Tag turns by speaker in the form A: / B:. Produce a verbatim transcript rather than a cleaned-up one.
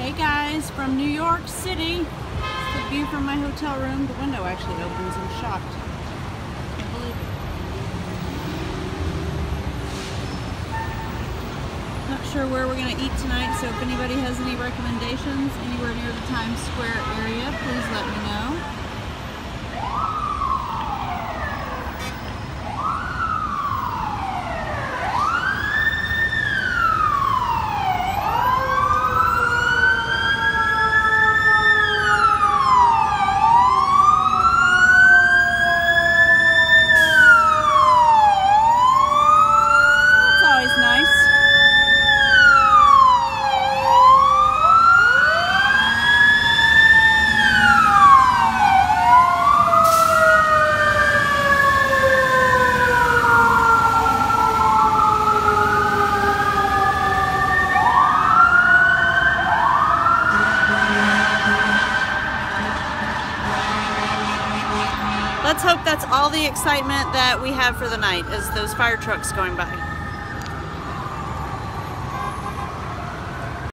A: Hey guys, from New York City. It's the view from my hotel room. The window actually opens. I'm shocked. Can't believe it. Not sure where we're going to eat tonight, so if anybody has any recommendations anywhere near the Times Square area, please let me know. Let's hope that's all the excitement that we have for the night, is those fire trucks going by.